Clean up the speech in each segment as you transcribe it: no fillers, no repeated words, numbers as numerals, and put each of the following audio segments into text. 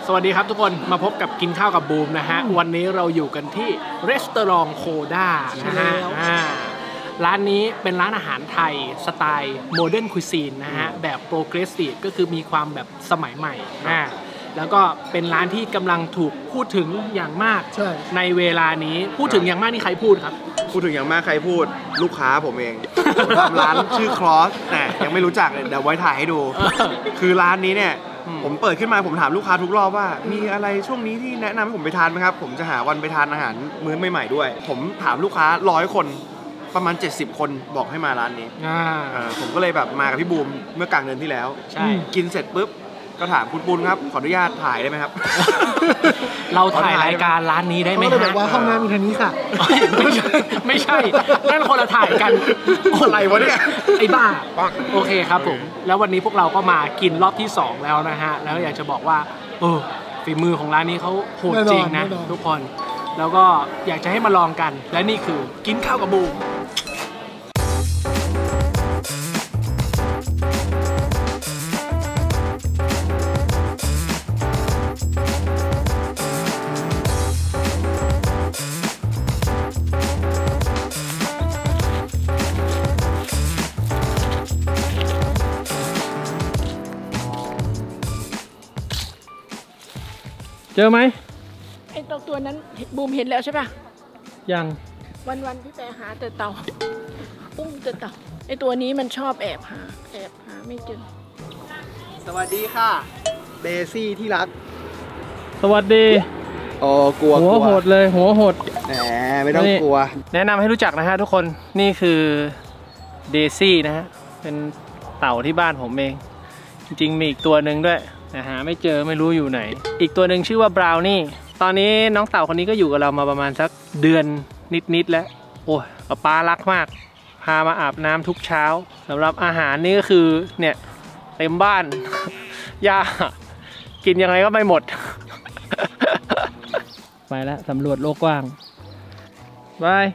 สวัสดีครับทุกคนมาพบกับกินข้าวกับบูมนะฮะวันนี้เราอยู่กันที่รีสตอรองโคด้านะฮะร้านนี้เป็นร้านอาหารไทยสไตล์โมเดิร์นคุยซีนนะฮะแบบโปรเกรสซีฟก็คือมีความแบบสมัยใหม่แล้วก็เป็นร้านที่กำลังถูกพูดถึงอย่างมากในเวลานี้พูดถึงอย่างมากนี่ใครพูดครับพูดถึงอย่างมากใครพูดลูกค้าผมเองทำร้านชื่อครอสแต่ยังไม่รู้จักเลยเดี๋ยวไว้ถ่ายให้ดูคือร้านนี้เนี่ยผมเปิดขึ้นมาผมถามลูกค้าทุกรอบว่ามีอะไรช่วงนี้ที่แนะนำให้ผมไปทานไหมครับผมจะหาวันไปทานอาหารมื้อใหม่ๆด้วยผมถามลูกค้า100 คนประมาณ70 คนบอกให้มาร้านนี้ผมก็เลยแบบมากับพี่บูมเมื่อกลางเดือนที่แล้วใช่กินเสร็จปุ๊บก็ถามคุณปุณครับขออนุญาตถ่ายได้ไหมครับเราถ่ายรายการร้านนี้ได้ไหมฮะบอกว่าห้องน้ำมีทางนี้ค่ะไม่ใช่นั่นคนละถ่ายกันอะไรวะเนี่ยไอ้บ้าโอเคครับผมแล้ววันนี้พวกเราก็มากินรอบที่2แล้วนะฮะแล้วอยากจะบอกว่าฝีมือของร้านนี้เขาโหดจริงนะทุกคนแล้วก็อยากจะให้มาลองกันและนี่คือกินข้าวกับบูมเจอไหมไอ้ตัวนั้นบูมเห็นแล้วใช่ป่ะยังวันพี่แปหาแต่เต่าอุ้มแต่เต่าไอ้ตัวนี้มันชอบแอบหาไม่เจอสวัสดีค่ะเดซี่ที่รักสวัสดีกลัวหัวโหดเลยหัวโหดแหมไม่ต้องกลัวแนะนำให้รู้จักนะฮะทุกคนนี่คือเดซี่นะฮะเป็นเต่าที่บ้านผมเองจริงๆมีอีกตัวหนึ่งด้วยหาไม่เจอไม่รู้อยู่ไหนอีกตัวหนึ่งชื่อว่าบราวนี่ตอนนี้น้องเต่าคนนี้ก็อยู่กับเรามาประมาณสักเดือนนิดๆแล้วโอ้ยป้ารักมากพามาอาบน้ำทุกเช้าสำหรับอาหารนี่ก็คือเนี่ยเต็มบ้านยากินยังไงก็ไม่หมดไปแล้วสำรวจโลกกว้างบาย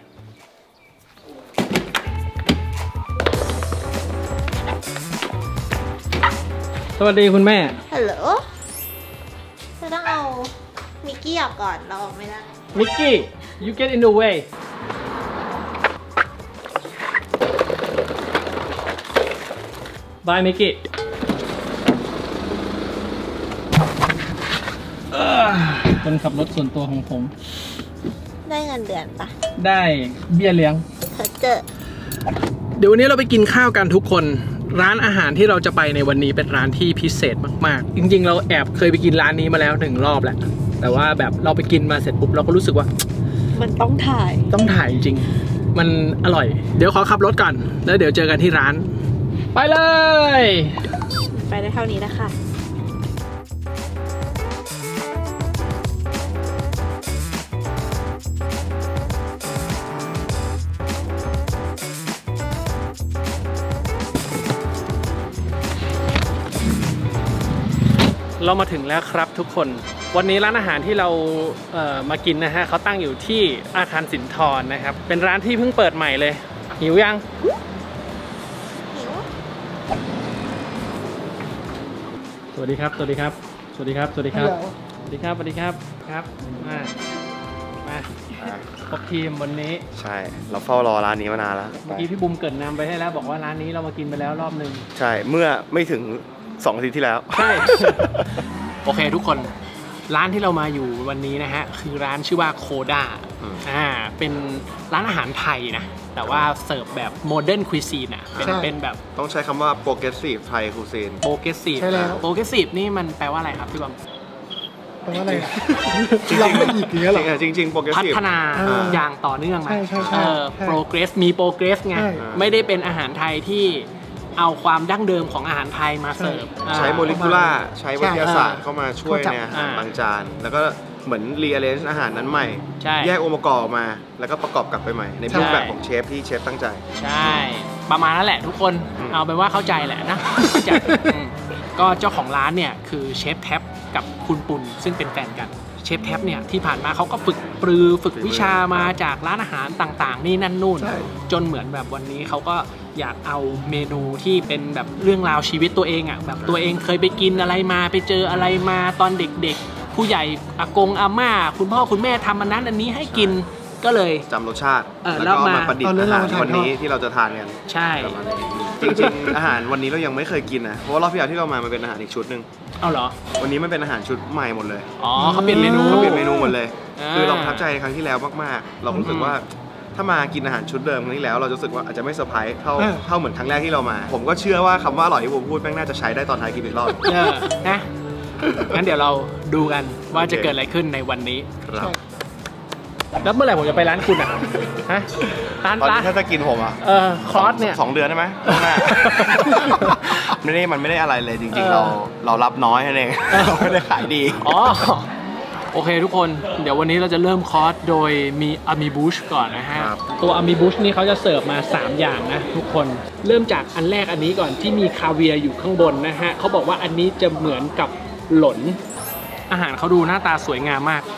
สวัสดีคุณแม่ฮัลโหลจะต้องเอามิกกี้ออกก่อนเราออกไม่ได้มิกกี้ you get in the way bye มิกกี้คนขับรถส่วนตัวของผมได้เงินเดือนปะได้เบี้ยเลี้ยงเดี๋ยววันนี้เราไปกินข้าวกันทุกคนร้านอาหารที่เราจะไปในวันนี้เป็นร้านที่พิเศษมากๆจริงๆเราแอบเคยไปกินร้านนี้มาแล้ว1 รอบแหละแต่ว่าแบบเราไปกินมาเสร็จปุ๊บเราก็รู้สึกว่ามันต้องถ่ายจริงมันอร่อยเดี๋ยวขอขับรถก่อนแล้วเดี๋ยวเจอกันที่ร้านไปเลยไปได้เท่านี้นะคะเรามาถึงแล้วครับทุกคนวันนี้ร้านอาหารที่เรามากินนะฮะเขาตั้งอยู่ที่อาคารสินทรนะครับเป็นร้านที่เพิ่งเปิดใหม่เลยหิวยังหิวสวัสดีครับสวัสดีครับสวัสดีครับสวัสดีครับสวัสดีครับสวัสดีครับครับมาครบทีมวันนี้ใช่เราเฝ้ารอร้านนี้มานานแล้วเมื่อกี้พี่บุ๋มเกิดนำไปให้แล้วบอกว่าร้านนี้เรามากินไปแล้วรอบนึงใช่เมื่อไม่ถึง2 อาทิตย์ที่แล้วใช่โอเคทุกคนร้านที่เรามาอยู่วันนี้นะฮะคือร้านชื่อว่าโคด้าเป็นร้านอาหารไทยนะแต่ว่าเสิร์ฟแบบโมเดิร์นคุยซีนอ่ะเป็นแบบต้องใช้คำว่าโปรเกรสซีฟไทยคุยซีนโปรเกรสซีฟโปรเกรสซีฟนี่มันแปลว่าอะไรครับพี่บอมแปลว่าอะไรเราไม่หยิบเงี้ยหรอจริงๆโปรเกรสซีฟพัฒนาอย่างต่อเนื่องนะโปรเกรสมีโปรเกรสไงไม่ได้เป็นอาหารไทยที่เอาความดั้งเดิมของอาหารไทยมาเสิร์ฟใช้โมเลกุล่าใช้วิทยาศาสตร์เข้ามาช่วยในอาหารบางจานแล้วก็เหมือนรีอาร์เรนจ์อาหารนั้นใหม่แยกองค์ประกอบมาแล้วก็ประกอบกลับไปใหม่ในรูปแบบของเชฟที่เชฟตั้งใจใช่ประมาณนั้นแหละทุกคนเอาเป็นว่าเข้าใจแหละนะก็เจ้าของร้านเนี่ยคือเชฟแท็บกับคุณปุณซึ่งเป็นแฟนกันเชฟแท็บเนี่ยที่ผ่านมาเขาก็ฝึกวิชามาจากร้านอาหารต่างๆนี่นั่นนู่นจนเหมือนแบบวันนี้เขาก็อยากเอาเมนูที่เป็นแบบเรื่องราวชีวิตตัวเองอ่ะแบบตัวเองเคยไปกินอะไรมาไปเจออะไรมาตอนเด็กๆผู้ใหญ่อากงอาม่าคุณพ่อคุณแม่ทำอันนั้นอันนี้ให้กินก็เลยจำรสชาติแล้แล้ววก็มามาประดิษฐ์อาหารวันนี้ที่เราจะทานกันใช่จริงๆ อาหารวันนี้เรายังไม่เคยกินนะเพราะว่ารอบที่แล้วที่เรามามันเป็นอาหารอีกชุดหนึ่งเอาเหรอวันนี้มันเป็นอาหารชุดใหม่หมดเลยอ๋อเขาเปลี่ยนเมนูเขาเปลี่ยนเมนูหมดเลยอ่าคือเราประทับใจในครั้งที่แล้วมากๆ เรารู้สึกว่าถ้ามากินอาหารชุดเดิมครั้งที่แล้วเราจะรู้สึกว่าอาจจะไม่เซอร์ไพรส์เท่าเหมือนครั้งแรกที่เรามา ผมก็เชื่อว่าคำว่าอร่อยที่ผมพูดแม่งน่าจะใช้ได้ตอนท้ายคลิปอีกรอบนะงั้นเดี๋ยวเราดูกันว่าจะเกิดอะไรขึ้นในวันนี้ครับแล้วเมื่อไหร่ผมจะไปร้านคุณอ่ะฮะร้านตอนนี้ถ้าจะกินผมอ่ะคอร์สเนี่ย 2 เดือนได้ไหมข้างหน้า มันไม่ได้อะไรเลยจริงๆ เรารับน้อยนั่นเองเราไม่ได้ขายดีอ๋อโอเคทุกคนเดี๋ยววันนี้เราจะเริ่มคอร์สโดยมีอามิบูชก่อนนะฮะครับตัวอามิบูชนี่เขาจะเสิร์ฟมา3อย่างนะทุกคนเริ่มจากอันแรกอันนี้ก่อนที่มีคาเวียร์อยู่ข้างบนนะฮะเขาบอกว่าอันนี้จะเหมือนกับหล่นอาหารเขาดูหน้าตาสวยงามมาก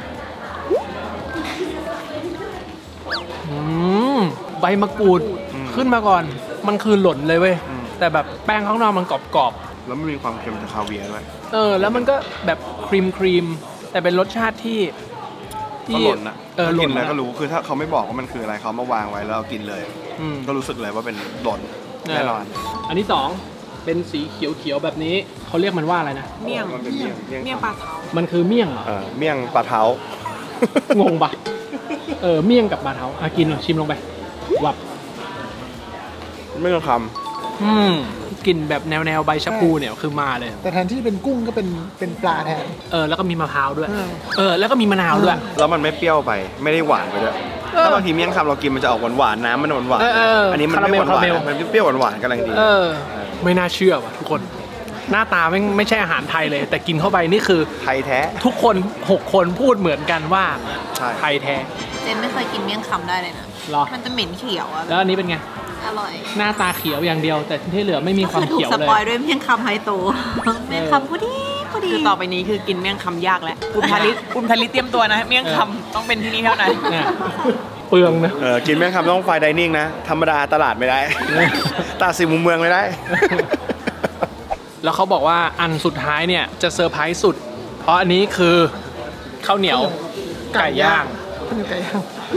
ใบมะกรูดขึ้นมาก่อนมันคือหล่นเลยเว้ยแต่แบบแป้งข้างนอกมันกรอบๆแล้วมันมีความเค็มจากคาเวียร์ด้วยแล้วมันก็แบบครีมแต่เป็นรสชาติที่ก็หล่นนะหล่กินนแล้วก็รู้คือถ้าเขาไม่บอกว่ามันคืออะไรเขามาวางไว้แล้วเรากินเลย ก็รู้สึกเลยว่าเป็นหล่นแน่นอนอันที่2เป็นสีเขียวๆแบบนี้เขาเรียกมันว่าอะไรนะเมี่ยงมันเป็นเมี่ยงปลาเท้ามันคือเมี่ยงเหรอเมี่ยงปลาเท้างงปะเมี่ยงกับปลาเท้ากินหน่อยชิมลงไปวับไม่ต้องคกลิ่นแบบแนวใบชะพูเนี่ยคือมาเลยแต่แทนที่เป็นกุ้งก็เป็นปลาแทนแล้วก็มีมะพร้าวด้วยแล้วก็มีมะนาวด้วยำแล้วมันไม่เปรี้ยวไปไม่ได้หวานไปด้วยถ้าบางทีเมี่ยงคำเรากินมันจะออกหวานๆน้ำมันหวานๆอันนี้มันไม่หวานๆมันเปรี้ยวหวานๆกำลังดีไม่น่าเชื่อว่ะทุกคนหน้าตาไม่ใช่อาหารไทยเลย แต่กินเข้าไปนี่คือไทยแท้ทุกคน6 คนพูดเหมือนกันว่าใช่ไทยแท้เจนไม่เคยกินเมี่ยงคำได้เลยนะหรอมันจะเหม็นเขียวอะแล้วอันนี้เป็นไงอร่อยหน้าตาเขียวอย่างเดียว แต่ที่เหลือไม่มีความถูกเขียวสเลยปอยด้วยเมี่ยงคำไฮโตเมี่ยงคำพอดีคือต่อไปนี้คือกินเมี่ยงคำยากแล้วคุณผลิตเตรียมตัวนะเมี่ยงคำต้องเป็นที่นี่เท่านั้นเนี่ยเปลืองนะกินเมี่ยงคำต้องไฟน์ไดนิ่งนะธรรมดาตลาดไม่ได้ ตลาดสี่มุมเมืองไม่ได้แล้วเขาบอกว่าอันสุดท้ายเนี่ยจะเซอร์ไพรส์สุด เพราะอันนี้คือข้าวเหนียวไก่ย่างข้าวเหนียวไก่ย่าง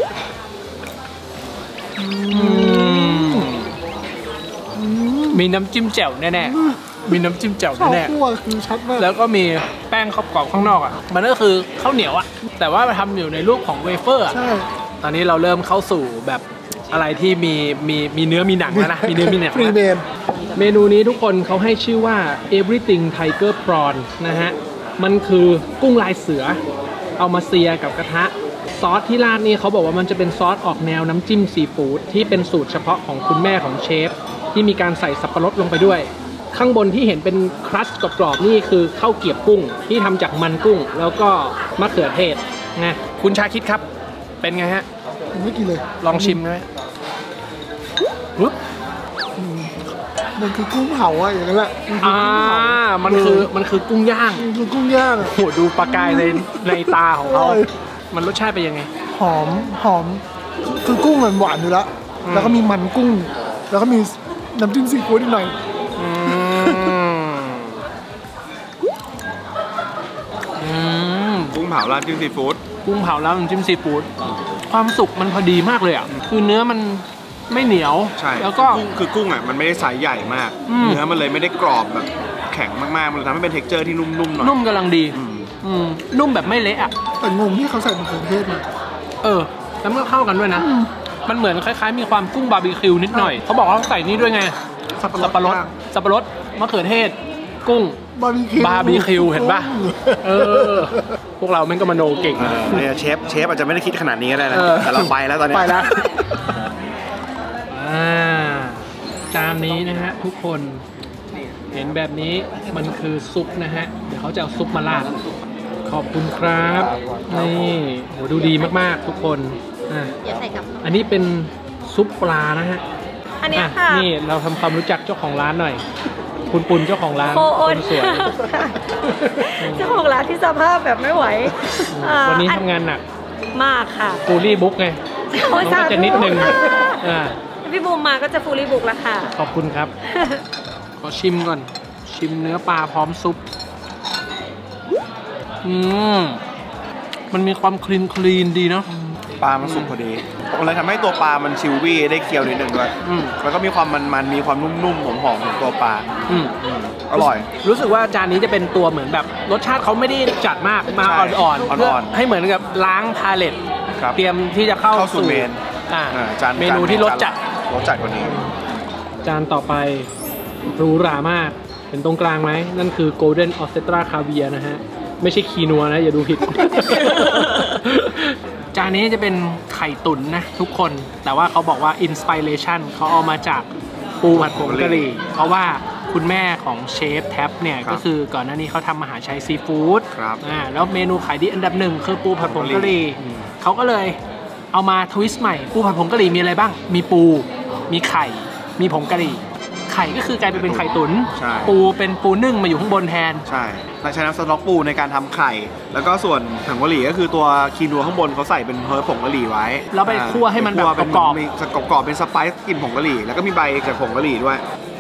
มีน้ำจิ้มแจ่วแน่ๆมีน้ำจิ้มแจ่วข้าวแน่คั่วคือชัดมากๆแล้วก็มีแป้งกรอบๆข้างนอกอ่ะมันก็คือข้าวเหนียวอ่ะแต่ว่าทำอยู่ในรูปของเวเฟอร์อ่ะใช่ตอนนี้เราเริ่มเข้าสู่แบบอะไรที่มีเนื้อมีหนังแล้วนะ มีเนื้อมีหนังฟรีเมนเมนูนี้ทุกคนเขาให้ชื่อว่า everything tiger prawn นะฮะมันคือกุ้งลายเสือเอามาเซียกับกระทะซอสที่ราดนี่เขาบอกว่ามันจะเป็นซอสออกแนวน้ำจิ้มซีฟู้ดที่เป็นสูตรเฉพาะของคุณแม่ของเชฟที่มีการใส่สับปะรดลงไปด้วย ข้างบนที่เห็นเป็นครัสกรอบๆนี่คือข้าวเกรี๊ยวกุ้งที่ทำจากมันกุ้งแล้วก็มะเขือเทศนะคุณชาคิดครับเป็นไงฮะผมไม่กินเลยลองชิมไหมปึ๊บมันคือกุ้งเผาอะอย่างนั้นแหละมันคือกุ้งเผามันคือกุ้งย่างมันคือกุ้งย่างอะโหดูประกายในตาของเขา มันรสชาติเป็นยังไงหอมคือกุ้งมันหวานอยู่แล้วแล้วก็มีมันกุ้ง แล้วก็มีน้ำจิ้มซีฟู้ดนิดหน่อยกุ้งเผาราดจิ้มซีฟู้ดกุ้งเผาแล้วน้ำจิ้มซีฟู้ดความสุกมันพอดีมากเลยอ่ะคือเนื้อมันไม่เหนียวใช่แล้วก็กุ้งอ่ะมันไม่ได้ไซส์ใหญ่มาก เนื้อมันเลยไม่ได้กรอบแบบแข็งมากๆมันเลยทำให้เป็นเท็กเจอร์ที่นุ่มๆหน่อยนุ่มกำลังดีนุ่มแบบไม่เละอ่ะแต่งงที่เขาใส่มะเขือเทศมาแล้วมันก็เข้ากันด้วยนะ มันเหมือนคล้ายๆมีความกุ้งบาร์บีคิวนิดหน่อยเขาบอกว่าใส่นี่ด้วยไงสับปะรดมะเขือเทศกุ้ง บาร์บีคิวเห็นป่ะพวกเราแม่งก็มโนเก่งนะเนี่ยเชฟอาจจะไม่ได้คิดขนาดนี้ก็ได้นะแต่เราไปแล้วตอนนี้ไปแล้วจานนี้นะฮะทุกคนเห็นแบบนี้มันคือซุปนะฮะเดี๋ยวเขาจะเอาซุปมาราดขอบคุณครับนี่โหดูดีมากๆทุกคนอันนี้เป็นซุปปลานะฮะอันนี้ค่ะนี่เราทำความรู้จักเจ้าของร้านหน่อยคุณปุณเจ้าของร้านโอ้คนสวยเจ้าของร้านที่สภาพแบบไม่ไหววันนี้ทำงานหนักมากค่ะฟูลี่บุ๊กไงมันก็จะนิดนึงพี่บูมมาก็จะฟูลี่บุกแล้วค่ะขอบคุณครับ ขอชิมก่อนชิมเนื้อปลาพร้อมซุปมันมีความคลีนดีเนาะปลามันสุกพอดีเลยทำให้ตัวปลามันชิลวี่ได้เคี้ยวนิดนึงด้วยแล้วก็มีความมันมีความนุ่มๆหอมๆของตัวปลาอร่อยรู้สึกว่าจานนี้จะเป็นตัวเหมือนแบบรสชาติเขาไม่ได้จัดมากมาอ่อนๆเพื่อให้เหมือนกับล้างพาเลตเตรียมที่จะเข้าสู่เมนเมนูที่รสจัดกว่านี้จานต่อไปหรูหรามากเป็นตรงกลางไหมนั่นคือ Golden Ostra Caviar นะฮะไม่ใช่คีนัวนะอย่าดูผิด จานนี้จะเป็นไข่ตุ๋นนะทุกคนแต่ว่าเขาบอกว่าอินสปิเรชันเขาเอามาจากปูผัดผงกะหรี่เพราะว่าคุณแม่ของเชฟแท็บเนี่ยก็คือก่อนหน้านี้เขาทำอาหารใช้ซีฟู้ดแล้วเมนูขายดีอันดับหนึ่งคือปูผัดผงกะหรี่เขาก็เลยเอามาทวิสต์ใหม่ปูผัดผงกะหรี่มีอะไรบ้างมีปูมีไข่มีผงกะหรี่ไข่ก็คือกลายเป็นไข่ตุ๋นปูเป็นปูนึ่งมาอยู่ข้างบนแทนใช่ใช้น้ำสต๊อกปูในการทำไข่แล้วก็ส่วนผงกะหรี่ก็คือตัวคีนัวข้างบนเขาใส่เป็นเพิร์ผงกะหรี่ไว้แล้วไปคั่วให้มันแบบกรอบเป็นสไปซ์กลิ่นผงกะหรี่แล้วก็มีใบจากผงกะหรี่ด้วย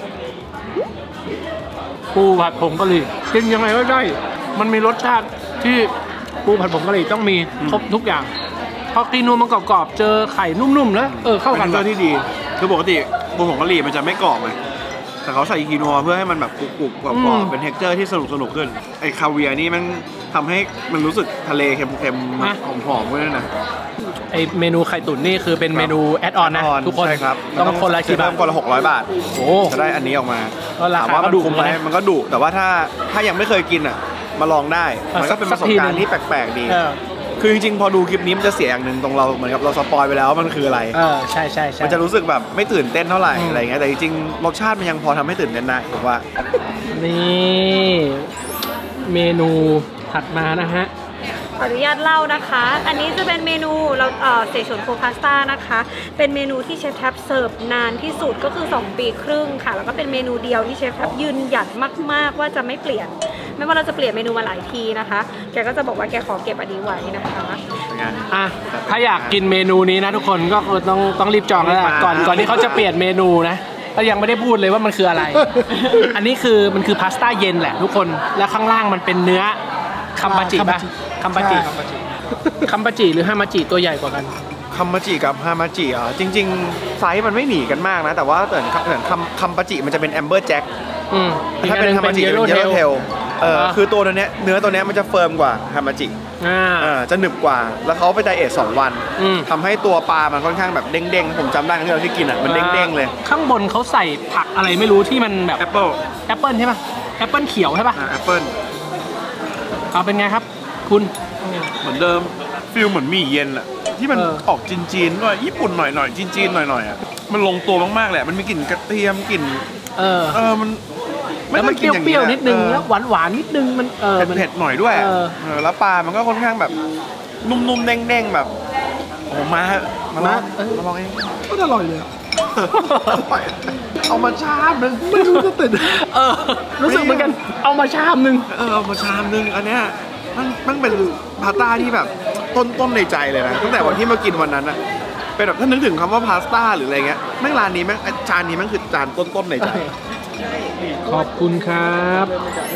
ปูผัดผงกะหรี่กินยังไงก็ได้มันมีรสชาติที่ปูผัดผงกะหรี่ต้องมีครบทุกอย่างพอคีนัวมันกรอบๆเจอไข่นุ่มๆแล้วเข้ากันเป็นที่ดีคือปกติปูผงกะหรี่มันจะไม่กรอบไงแต่เขาใส่คีนัวเพื่อให้มันแบบกรุบๆกรอบๆเป็นเท็กเจอร์ที่สนุกขึ้นไอ้คาเวียร์นี่มันทำให้มันรู้สึกทะเลเค็มๆหอมๆด้วยนะไอเมนูไข่ตุ๋นนี่คือเป็นเมนูแอดออนนะทุกคนครับต้องคนละกี่บาทคนละ600 บาทโอ้จะได้อันนี้ออกมาถามว่ามันดุไหมมันก็ดุแต่ว่าถ้ายังไม่เคยกินอ่ะมาลองได้มันก็เป็นประสบการณ์ที่แปลกๆดีคือจริงๆพอดูคลิปนี้มันจะเสียอย่างหนึ่งตรงเราเหมือนกับเราสปอยไปแล้วมันคืออะไรใช่มันจะรู้สึกแบบไม่ตื่นเต้นเท่าไหร่อะไรเงี้ยแต่จริงๆรสชาติมันยังพอทำให้ตื่นเต้นได้ผมว่านี่เมนูถัดมานะฮะขออนุญาตเล่านะคะอันนี้จะเป็นเมนูเราเสฉวนโคพาสต้านะคะเป็นเมนูที่เชฟแท็บเสิร์ฟนานที่สุดก็คือ2 ปีครึ่งค่ะแล้วก็เป็นเมนูเดียวที่เชฟแท็บยืนหยัดมากๆว่าจะไม่เปลี่ยนไม่ว่าเราจะเปลี่ยนเมนูมาหลายทีนะคะแกก็จะบอกว่าแกขอเก็บอันนี้ไว้นะคะถ้าอยากกินเมนูนี้นะทุกคนก็ต้องรีบจองแล้วก่อนที่เขาจะเปลี่ยนเมนูนะก็ยังไม่ได้พูดเลยว่ามันคืออะไร อันนี้คือมันคือพาสต้าเย็นแหละทุกคนแล้วข้างล่างมันเป็นเนื้อคัมปาจิป่ะคัมปาจิหรือฮามาจิตัวใหญ่กว่ากันคัมปาจิกับฮามาจิจริงๆไซส์มันไม่หนีกันมากนะแต่ว่าเหมือนคัมปาจิมันจะเป็นแอมเบอร์แจ็คถ้าเป็นฮามาจิเป็นเยลโล่เทลคือตัวนี้เนื้อตัวนี้มันจะเฟิร์มกว่าฮามาจิจะหนึบกว่าแล้วเขาไปไดเอท2 วันทำให้ตัวปลามันค่อนข้างแบบเด้งๆผมจำได้ที่เราที่กินมันเด้งๆเลยข้างบนเขาใส่ผักอะไรไม่รู้ที่มันแบบแอปเปิลใช่ไหมแอปเปิลเขียวใช่ป่ะแอปเปิลเป็นไงครับคุณเหมือนเดิมฟิลเหมือนหมี่เย็นอะที่มันออกจีนๆหน่อยญี่ปุ่นหน่อยจีนๆหน่อยอะมันลงตัวมากๆแหละมันมีกลิ่นกระเทียมกลิ่นมันแล้วมันเปรี้ยวๆนิดนึงแล้วหวานๆนิดนึงมันเผ็ดๆหน่อยด้วยแล้วปลามันก็ค่อนข้างแบบนุ่มๆเด้งๆแบบโอ้มาลองเองก็อร่อยเลยเอามาชามนึงไม่รู้จะติดรู้สึกเหมือนกันเอามาชามนึงเอามาชามนึงอันเนี้ยมันเป็นพาสต้าที่แบบต้นในใจเลยนะตั้งแต่วันที่มากินวันนั้นอะเป็นแบบถ้านึกถึงคำว่าพาสต้าหรืออะไรเงี้ยแม่งร้านนี้แม่งจานนี้แม่งคือจานต้นในใจขอบคุณครับ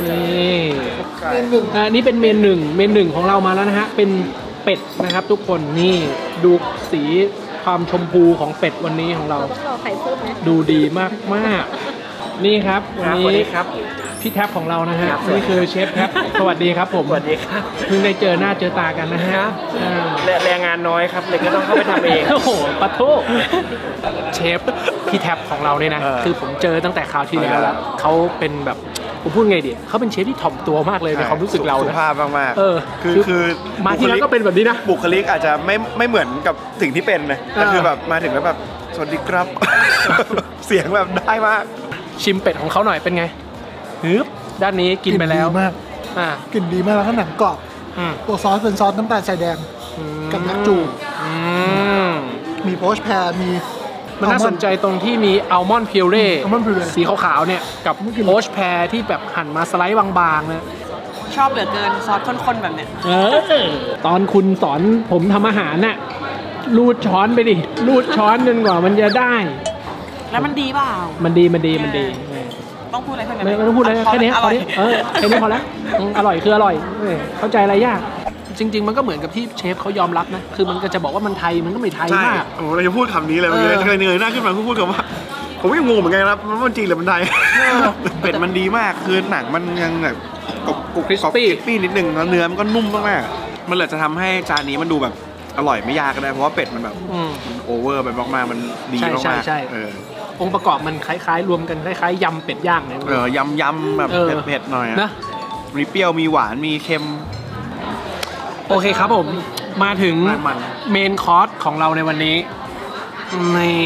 นี่เป็นเมนหนึ่งของเรามาแล้วนะฮะเป็นเป็ดนะครับทุกคนนี่ดูสีความชมพูของเป็ดวันนี้ของเราดูดีมากนี่ครับวันนี้พี่แท็บของเรานะฮะนี่คือเชฟแท็บสวัสดีครับผมสวัสดีครับเพิ่งได้เจอหน้าเจอตากันนะฮะแรงงานน้อยครับเลยก็ต้องเข้าไปทำเองโอ้โหปะโถเชฟพี่แท็บของเราเนี่ยนะคือผมเจอตั้งแต่คราวที่แล้วเขาเป็นแบบผมพูดไงดีเขาเป็นเชฟที่ถ่อมตัวมากเลยในความรู้สึกเราสุภาพมากๆคือมาที่แล้วก็เป็นแบบนี้นะบุคลิกอาจจะไม่เหมือนกับสิ่งที่เป็นนะแต่คือแบบมาถึงแล้วแบบสวัสดีครับเสียงแบบได้มากชิมเป็ดของเขาหน่อยเป็นไงด้านนี้กินไปแล้วมากกลิ่นดีมากแล้วก็หนังกรอบตัวซอสเป็นซอสน้ำตาลทรายแดงกับนักจูมีโพชแพรมีมันน่าสนใจตรงที่มีอัลมอนด์พิวเร่สีขาวๆเนี่ยกับโพชแพรที่แบบหั่นมาสไลด์บางๆนะชอบเหลือเกินซอสข้นๆแบบเนี้ยตอนคุณสอนผมทำอาหารน่ะรูดช้อนไปดิรูดช้อนจนกว่ามันจะได้แล้วมันดีเปล่ามันดีต้องพูดอะไรเพิ่มไหมไม่ต้องพูดเลยแค่นี้อร่อยแค่นี้พอแล้วอร่อยคืออร่อยเข้าใจอะไรยากจริง ๆมันก็เหมือนกับที่เชฟเขายอมรับนะคือมันก็จะบอกว่ามันไทยมันก็ไม่ไทยใช่มากโอ้เราจะพูดคำนี้เลยเมื่อกี้เคยเงยหน้าขึ้นมาพูดคำว่าผมก็ยังงงเหมือนกันครับมันจริงหรือมันไทยเป็ดมันดีมากคือหนังมันยังแบบกรุบคริสปี้นิดนึงแล้วเนื้อมันก็นุ่มมากๆมันเลยจะทำให้จานนี้มันดูแบบอร่อยไม่ยากก็ได้เพราะว่าเป็ดมันแบบมันโอเวอร์ไปมากๆมันดีมากๆใช่องค์ประกอบมันคล้ายๆรวมกันคล้ายๆยำเป็ดย่างเนี่ยยำแบบเผ็ดๆหน่อยนะมีเปรี้ยวมีหวานมีเค็มโอเคครับผมมาถึงเมนคอร์สของเราในวันนี้นี่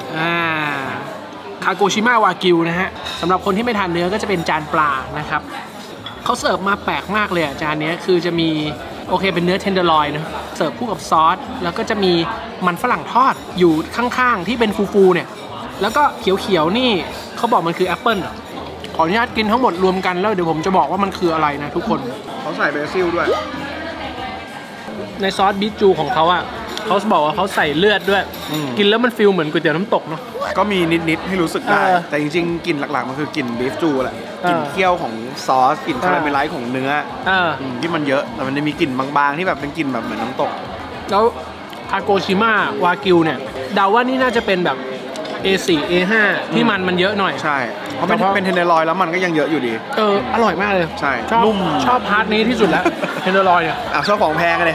คาโกชิมะวากิวนะฮะสำหรับคนที่ไม่ทานเนื้อก็จะเป็นจานปลานะครับเขาเสิร์ฟมาแปลกมากเลยจานนี้คือจะมีโอเคเป็นเนื้อเทนเดอร์ลอยนะเสิร์ฟคู่กับซอสแล้วก็จะมีมันฝรั่งทอดอยู่ข้างๆที่เป็นฟูๆเนี่ยแล้วก็เขียวๆนี่เขาบอกมันคือแอปเปิ้ลขออนุญาตกินทั้งหมดรวมกันแล้วเดี๋ยวผมจะบอกว่ามันคืออะไรนะทุกคนเขาใส่เบซิลด้วยในซอสบิจูของเขาอ่ะเขาบอกว่าเขาใส่เลือดด้วยกินแล้วมันฟิลเหมือนก๋วยเตี๋ยวน้ำตกเนาะก็มีนิดๆให้รู้สึกได้แต่จริงๆกลิ่นหลักๆมันคือกลิ่นบีฟจูแหละกลิ่นเคี่ยวของซอสกลิ่นคาราเมลไลซ์ของเนื้อที่มันเยอะแต่มันจะมีกลิ่นบางๆที่แบบเป็นกลิ่นแบบเหมือนน้ำตกแล้วคาโกชิมะวากิวเนี่ยเดาว่านี่น่าจะเป็นแบบ A4 A5 ที่มันเยอะหน่อยใช่เพราะเป็นเทนเดอร์ลอยแล้วมันก็ยังเยอะอยู่ดีอร่อยมากเลยใช่นุ่มชอบพาร์ทนี้ที่สุดแล้วเทนเดอร์ลอยเนี่ยชอบของแพงเลย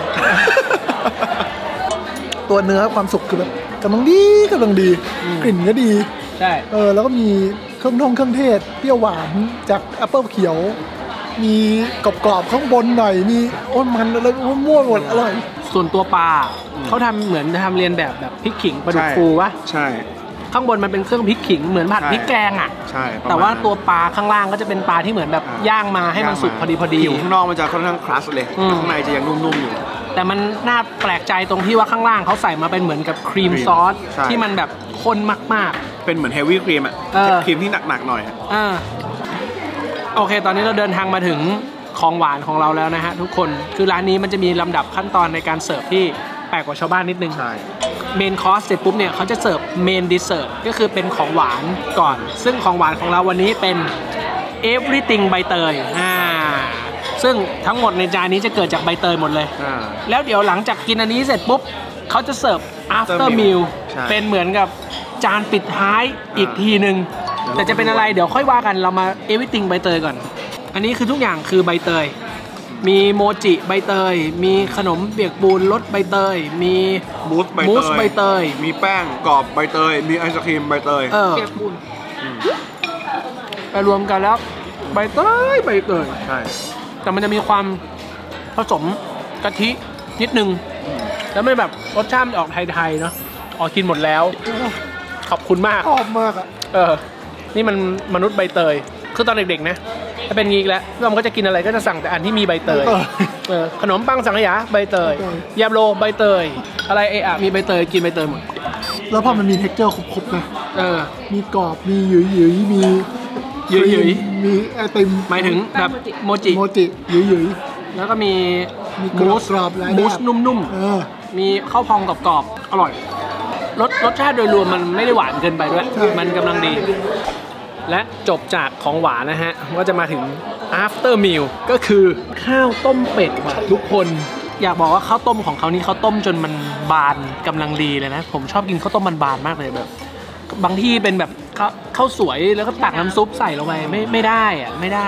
ตัวเนื้อความสุกคือแบบกำลังดีกลิ่นก็ดีใช่แล้วก็มีเครื่องเทศเปรี้ยวหวานจากแอปเปิลเขียวมีกรอบๆข้างบนหน่อยมีมันอะไรมั่วหมดอร่อยส่วนตัวปลาเขาทำเหมือนทำเรียนแบบพริกขิงปลาดุกฟูวะใช่ข้างบนมันเป็นเครื่องพริกขิงเหมือนผัดพริกแกงอ่ะใช่แต่ว่าตัวปลาข้างล่างก็จะเป็นปลาที่เหมือนแบบย่างมาให้มันสุกพอดีผิวข้างนอกมันจะค่อนข้างครัสเลยข้างในจะยังนุ่มๆอยู่แต่มันน่าแปลกใจตรงที่ว่าข้างล่างเขาใส่มาเป็นเหมือนกับครีมซอสที่มันแบบข้นมากๆเป็นเหมือนเฮฟวี่ครีมอ่ะครีมที่หนักๆหน่อยโอเคตอนนี้เราเดินทางมาถึงของหวานของเราแล้วนะฮะทุกคนคือร้านนี้มันจะมีลำดับขั้นตอนในการเสิร์ฟที่แปลกกว่าชาวบ้านนิดนึงเมนคอร์สเสร็จปุ๊บเนี่ยเขาจะเสิร์ฟเมนดิเซอร์ทก็คือเป็นของหวานก่อนซึ่งของหวานของเราวันนี้เป็น everything ใบเตยซึ่งทั้งหมดในจานนี้จะเกิดจากใบเตยหมดเลยแล้วเดี๋ยวหลังจากกินอันนี้เสร็จปุ๊บเขาจะเสิร์ฟ after meal เป็นเหมือนกับจานปิดท้ายอีกทีนึงแต่จะเป็นอะไรเดี๋ยวค่อยว่ากันเรามา everything ใบเตยก่อนอันนี้คือทุกอย่างคือใบเตยมีโมจิใบเตยมีขนมเปียกปูนรสใบเตยมีมูสใบเตยมีแป้งกรอบใบเตยมีไอศครีมใบเตยเปียกปูนไปรวมกันแล้วใบเตยใช่แต่มันจะมีความผสมกะทินิดนึงแล้วไม่แบบรสชาติออกไทยๆเนาะกินหมดแล้วขอบคุณมากชอบมากอ่ะนี่มันมนุษย์ใบเตยคือตอนเด็กๆนะถ้าเป็นงี้แล้วเราก็จะกินอะไรก็จะสั่งแต่อันที่มีใบเตยขนมปังสังขยาใบเตยยำโรใบเตยอะไรมีใบเตยกินใบเตยหมดแล้วพอมันมีเท็กเจอร์ครบๆนะมีกรอบมีหยุยมีมีไอติมหมายถึงแบบโมจิหยุยแล้วก็มีมูสนุ่มๆมีข้าวพองกรอบๆอร่อยรสชาติโดยรวมมันไม่ได้หวานเกินไปด้วยมันกำลังดีและจบจากของหวานนะฮะก็จะมาถึง after meal ก็คือข้าวต้มเป็ดว่ะทุกคนอยากบอกว่าข้าวต้มของเขานี่เขาต้มจนมันบานกำลังดีเลยนะผมชอบกินข้าวต้มมันบานมากเลยแบบบางที่เป็นแบบข้าวสวยแล้วก็ตักน้ำซุปใส่ลงไปไม่ได้อะไม่ได้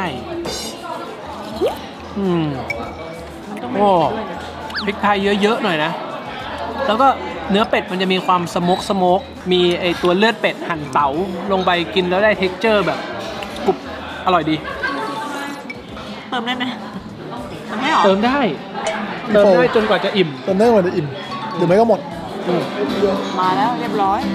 โอ้พริกไทยเยอะๆหน่อยนะแล้วก็เนื้อเป็ดมันจะมีความสโมกมีไอตัวเลือดเป็ดหั่นเต๋าลงไปกินแล้วได้เท็กเจอร์แบบกรุบอร่อยดีเติมได้ไหมไม่หรอเติมได้จนกว่าจะอิ่มเติมได้กว่าจะอิ่มหรือไม่ก็หมดมาแล้วเรียบร้อย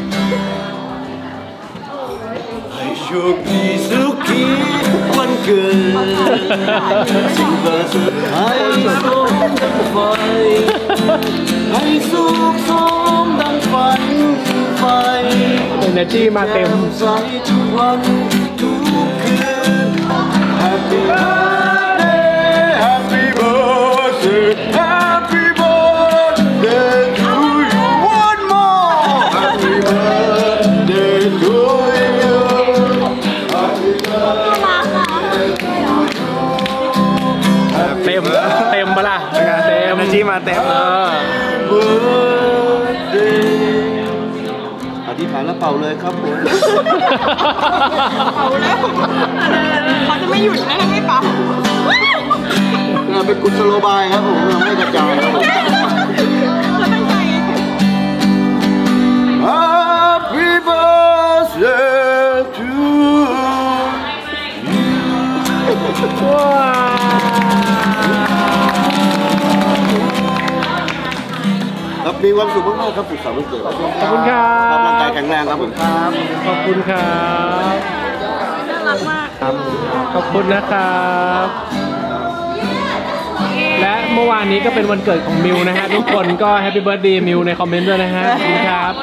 ให้โชคดีสุขีวันเกิดสิ่งประเสริฐให้สมดังไฟให้สุขสมดังฝันไฟ Energy มาเต็มใสทุกวันทุกคืน Happy birthday Happy birthday Happy birthday to you one more Happy birthday to you Happy birthday energy มาเต็มอธิษฐานแล้วเป่าเลยครับผมเป่าแล้วเขาจะไม่หยุดนะถ้าไม่เป่าเป็นกุศโลบายครับผมไม่กระจายครับผมเราตั้งใจ Happy birthday to you ครับมีความสุขมากๆครับสุขสันต์วันเกิดขอบคุณครับร่างกายแข็งแรงครับผมครับขอบคุณครับน่ารักมากครับขอบคุณนะครับ และเมื่อวานนี้ก็เป็นวันเกิดของมิวนะฮะ ทุกคนก็แฮปปี้เบิร์ดเดย์มิวในคอมเมนต์ด้วยนะฮะขอบคุณครับ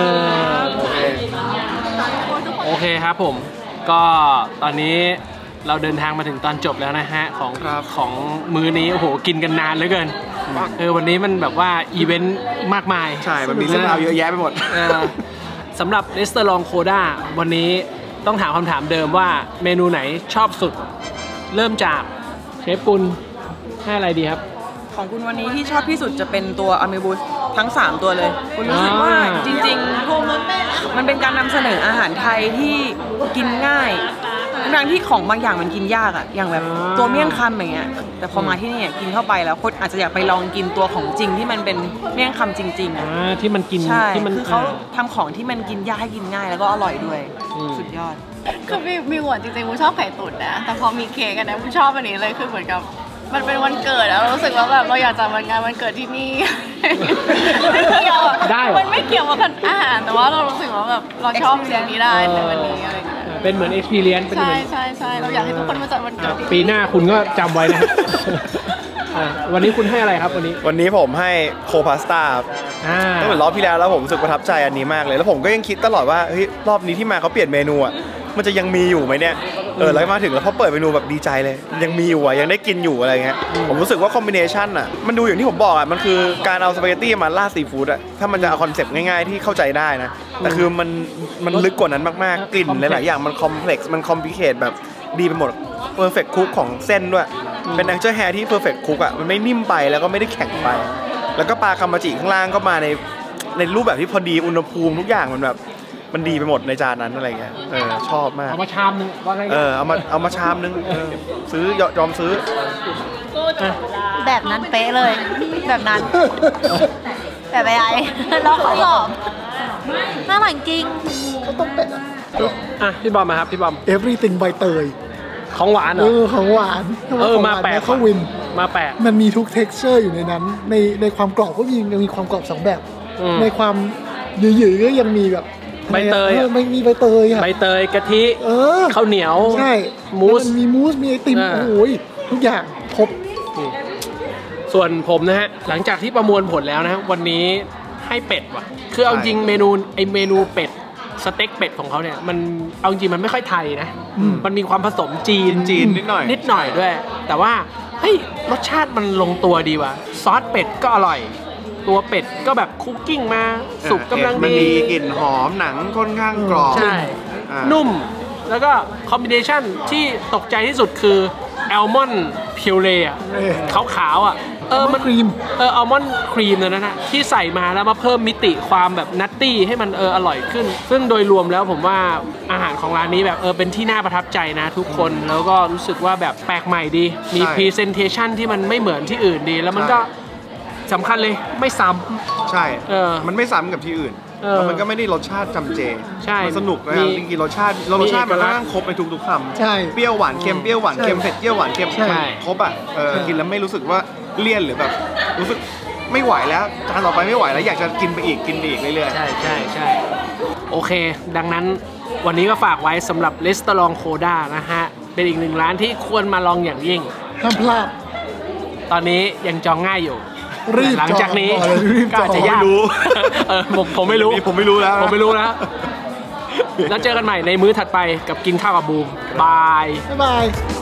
โอเคครับผมก็ตอนนี้เราเดินทางมาถึงตอนจบแล้วนะฮะของมื้อนี้โอ้โหกินกันนานเหลือเกินวันนี้มันแบบว่าอีเวนต์มากมายใช่มันมีเรื่องราวเยอะแยะไปหมดสำหรับเรสเตอรองโคด้าวันนี้ต้องถามคำถามเดิมว่าเมนูไหนชอบสุดเริ่มจากเชฟกุลให้อะไรดีครับของคุณวันนี้ที่ชอบที่สุดจะเป็นตัวอเมบูสทั้ง3ตัวเลยคุณรู้สึกว่าจริงๆมันเป็นการนำเสนออาหารไทยที่กินง่ายทั้งที่ของบางอย่างมันกินยากอะอย่างแบบตัวเมี่ยงคำอย่างเงี้ยแต่พอมาที่นี่กินเข้าไปแล้วคนอาจจะอยากไปลองกินตัวของจริงที่มันเป็นเมี่ยงคำจริงๆอะที่มันกินใช่ที่มันคือเขาทำของที่มันกินยากให้กินง่ายแล้วก็อร่อยด้วยสุดยอดคือมีหวานจริงๆมูชอบไข่ตุ๋นนะแต่พอมีเค้กกันนะมูชอบอันนี้เลยคือเหมือนกับมันเป็นวันเกิดแล้วรู้สึกว่าแบบเราอยากจะมางานวันเกิดที่นี่ไม่เกี่ยวมันไม่เกี่ยวกับอาหารแต่ว่าเรารู้สึกว่าแบบเราชอบสิ่งนี้ได้ในวันนี้อะไรอย่างเงี้ยเป็นเหมือน experience เป็นเหมือนใช่เราอยากให้ทุกคนมาจัดวันเกิดปีหน้าคุณก็จำไว้นะ วันนี้คุณให้อะไรครับวันนี้ผมให้โคพาสต้าตั้งแต่รอบที่แล้วผมรู้สึกประทับใจอันนี้มากเลยแล้วผมก็ยังคิดตลอดว่าเฮ้ยรอบนี้ที่มาเขาเปลี่ยนเมนูอ่ะมันจะยังมีอยู่ไหมเนี่ยแล้วมาถึงแล้วพอเปิดเมนูแบบดีใจเลยยังมีอยู่อ่ะยังได้กินอยู่อะไรเงี้ยผมรู้สึกว่าคอมบิเนชันอ่ะมันดูอย่างที่ผมบอกอ่ะมันคือการเอาสปาเกตตี้มาราดซีฟู้ดอ่ะถ้ามันจะเอาคอนเซปต์ง่ายๆที่เข้าใจได้นะแต่คือมันลึกกว่านั้นมากๆกลิ่นหลายๆอย่างมันคอมเพล็กซ์มันคอมพลิเคทแบบดีไปหมดเพอร์เฟคคุกของเส้นด้วยเป็นแองเจิลแฮร์ที่เพอร์เฟคคุกอ่ะมันไม่นิ่มไปแล้วก็ไม่ได้แข็งไปแล้วก็ปลาคามาจิข้างล่างก็มาในรูปแบบที่พอดีอุณหภูมิทุกอย่างมันแบบมันดีไปหมดในจานนั้นอะไรเงี้ยชอบมากเอามาชามนึงว่าไงเอามาชามนึงซื้อยอมซื้อแบบนั้นเป๊ะเลยแบบนั้นแบบไอ้เราขอหลอมน่าหลังจริงเขาต้องเป็ดพี่บอมมาครับพี่บอม everything ใบเตยของหวานเหรอของหวานมาแปะเขาวินมาแปะมันมีทุก texture อยู่ในนั้นในความกรอบก็ยังมีความกรอบ2แบบในความหยืดๆก็ยังมีแบบใบเตยไม่มีใบเตยค่ะใบเตยกะทิข้าวเหนียวใช่มูสมีไอติมโอ้ยทุกอย่างครบส่วนผมนะฮะหลังจากที่ประมวลผลแล้วนะวันนี้ให้เป็ดว่ะคือเอาจริงเมนูเป็ดสเต็กเป็ดของเขาเนี่ยมันเอาจริงมันไม่ค่อยไทยนะมันมีความผสมจีนนิดหน่อยด้วยแต่ว่าเฮ้ยรสชาติมันลงตัวดีว่ะซอสเป็ดก็อร่อยตัวเป็ดก็แบบคุกกิ้งมาสุกกำลังดีมันมีกลิ่นหอมหนังค่อนข้างกรอบใช่นุ่มแล้วก็คอมบิเนชันที่ตกใจที่สุดคือแอลมอนด์พิวเร่ขาวๆอ่ะมันครีมอัลมอนด์ครีมนั่นนะที่ใส่มาแล้วมาเพิ่มมิติความแบบนัตตี้ให้มันอร่อยขึ้นซึ่งโดยรวมแล้วผมว่าอาหารของร้านนี้แบบเป็นที่น่าประทับใจนะทุกคนแล้วก็รู้สึกว่าแบบแปลกใหม่ดีมีพรีเซนเทชันที่มันไม่เหมือนที่อื่นดีแล้วมันก็สำคัญเลยไม่ซ้ำใช่มันไม่ซ้ำกับที่อื่นแล้วมันก็ไม่ได้รสชาติจำเจใช่มันสนุกนะจริงๆรสชาติมันค่อนข้างครบในทุกๆคำใช่เปรี้ยวหวานเค็มเปรี้ยวหวานเค็มเผ็ดเปรี้ยวหวานเค็มครบอ่ะกินแล้วไม่รู้สึกว่าเลี่ยนหรือแบบรู้สึกไม่ไหวแล้วจานต่อไปไม่ไหวแล้วอยากจะกินไปอีกเรื่อยๆใช่โอเคดังนั้นวันนี้ก็ฝากไว้สำหรับเรสตอรองโคด้านะฮะเป็นอีกหนึ่งร้านที่ควรมาลองอย่างยิ่งห้ามพลาดตอนนี้ยังจองง่ายอยู่หลังจากนี้ก็อาจจะยากผมไม่รู้แล้วแล้วเจอกันใหม่ในมื้อถัดไปกับกินข้าวกับบูมบาย